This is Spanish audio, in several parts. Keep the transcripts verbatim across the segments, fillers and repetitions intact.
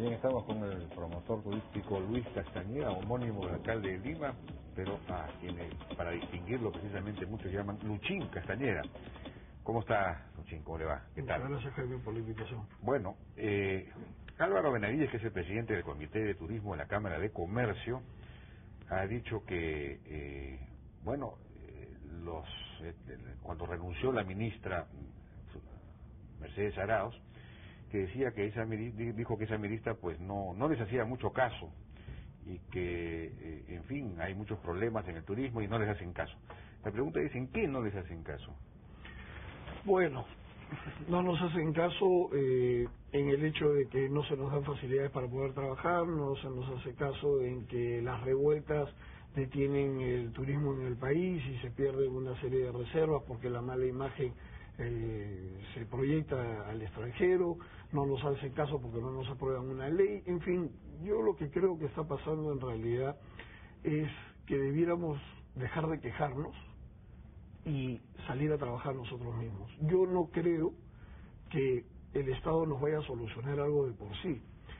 Bien, estamos con el promotor turístico Luis Castañeda, homónimo del alcalde de Lima, pero a quienes, para distinguirlo precisamente, muchos llaman Luchín Castañeda. ¿Cómo está, Luchín? ¿Cómo le va? ¿Qué tal? Muchas gracias, Jaime, por la invitación. Bueno, eh, Álvaro Benavides, que es el presidente del Comité de Turismo de la Cámara de Comercio, ha dicho que, eh, bueno, eh, los eh, cuando renunció la ministra Mercedes Arauz, que decía que esa dijo que esa ministra pues no no les hacía mucho caso y que eh, en fin hay muchos problemas en el turismo y no les hacen caso. La pregunta es, ¿en qué no les hacen caso? Bueno, no nos hacen caso eh, en el hecho de que no se nos dan facilidades para poder trabajar, no se nos hace caso en que las revueltas detienen el turismo en el país y se pierde una serie de reservas porque la mala imagen eh, se proyecta al extranjero, no nos hacen caso porque no nos aprueban una ley, en fin, yo lo que creo que está pasando en realidad es que debiéramos dejar de quejarnos y salir a trabajar nosotros mismos. Yo no creo que el Estado nos vaya a solucionar algo de por sí.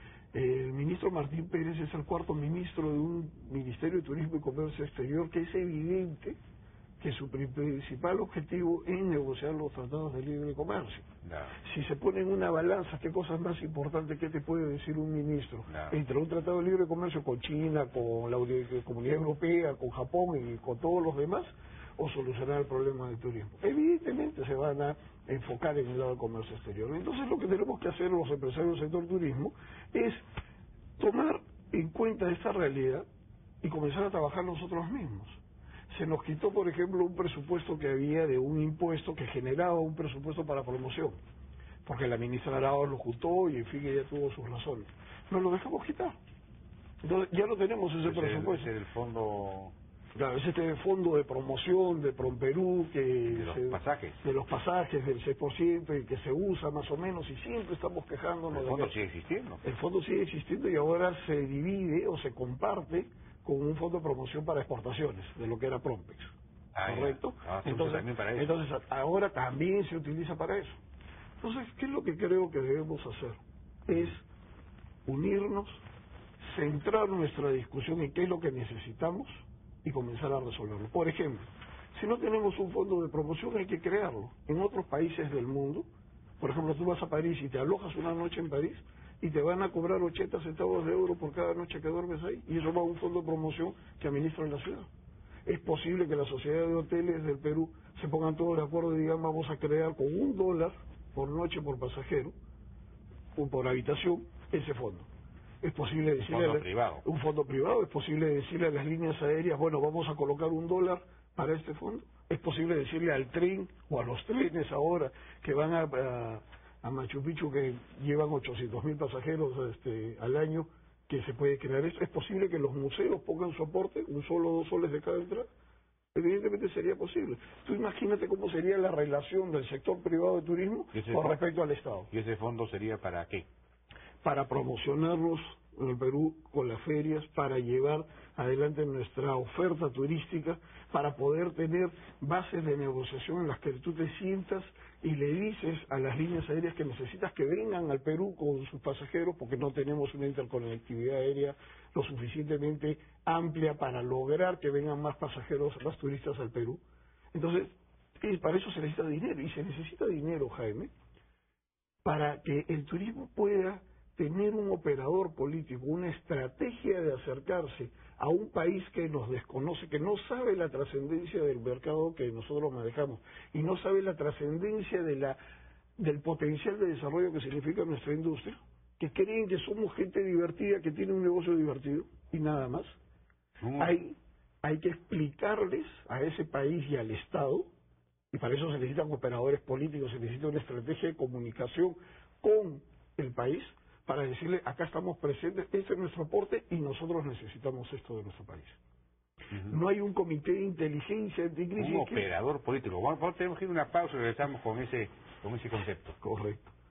El ministro Martín Pérez es el cuarto ministro de un Ministerio de Turismo y Comercio Exterior que es evidente que su principal objetivo es negociar los tratados de libre comercio. No. Si se pone en una balanza, ¿qué cosa es más importante que te puede decir un ministro? No. Entre un tratado de libre comercio con China, con la Comunidad Europea, con Japón y con todos los demás, o solucionar el problema del turismo. Evidentemente se van a enfocar en el lado del comercio exterior. Entonces lo que tenemos que hacer los empresarios del sector turismo es tomar en cuenta esta realidad y comenzar a trabajar nosotros mismos. Se nos quitó, por ejemplo, un presupuesto que había de un impuesto que generaba un presupuesto para promoción, porque la ministra Arauz lo juntó y en fin ella tuvo sus razones. Nos lo dejamos quitar. Entonces ya no tenemos ese Ese presupuesto. es el fondo... Claro, es este fondo de promoción de Promperú que de los se, pasajes. de los pasajes del seis por ciento y que se usa más o menos y siempre estamos quejándonos. El de fondo que sigue existiendo. el fondo sigue existiendo y ahora se divide o se comparte con un fondo de promoción para exportaciones de lo que era Prompex, Ah, ¿correcto? Ah, entonces, también para eso. entonces ahora también se utiliza para eso. Entonces, ¿qué es lo que creo que debemos hacer? Es unirnos, centrar nuestra discusión en qué es lo que necesitamos y comenzar a resolverlo. Por ejemplo, si no tenemos un fondo de promoción hay que crearlo. En otros países del mundo, por ejemplo, tú vas a París y te alojas una noche en París y te van a cobrar ochenta centavos de euro por cada noche que duermes ahí, y eso va a un fondo de promoción que administra en la ciudad. Es posible que la sociedad de hoteles del Perú se pongan todos de acuerdo y digan vamos a crear con un dólar por noche por pasajero o por habitación ese fondo. Es posible decirle... Un fondo a, privado. Un fondo privado, es posible decirle a las líneas aéreas, bueno, vamos a colocar un dólar para este fondo. Es posible decirle al tren o a los trenes ahora que van a, a, a Machu Picchu que llevan ochocientos mil pasajeros este, al año, que se puede crear esto. Es posible que los museos pongan su aporte, un solo o dos soles de cada entrada. Evidentemente sería posible. Tú imagínate cómo sería la relación del sector privado de turismo con respecto al Estado. ¿Y ese fondo sería para qué? Para promocionarnos en el Perú con las ferias, para llevar adelante nuestra oferta turística, para poder tener bases de negociación en las que tú te sientas y le dices a las líneas aéreas que necesitas que vengan al Perú con sus pasajeros porque no tenemos una interconectividad aérea lo suficientemente amplia para lograr que vengan más pasajeros, más turistas al Perú. Entonces, para eso se necesita dinero, y se necesita dinero, Jaime, para que el turismo pueda tener un operador político, una estrategia de acercarse a un país que nos desconoce, que no sabe la trascendencia del mercado que nosotros manejamos y no sabe la trascendencia de la del potencial de desarrollo que significa nuestra industria, que creen que somos gente divertida, que tiene un negocio divertido y nada más. Mm. Hay, hay que explicarles a ese país y al Estado, y para eso se necesitan operadores políticos, se necesita una estrategia de comunicación con el país, para decirle, acá estamos presentes, este es nuestro aporte y nosotros necesitamos esto de nuestro país. Uh-huh. No hay un comité de inteligencia anticrisis. Un operador político. Bueno, tenemos que ir a una pausa y regresamos con ese, con ese concepto. Correcto.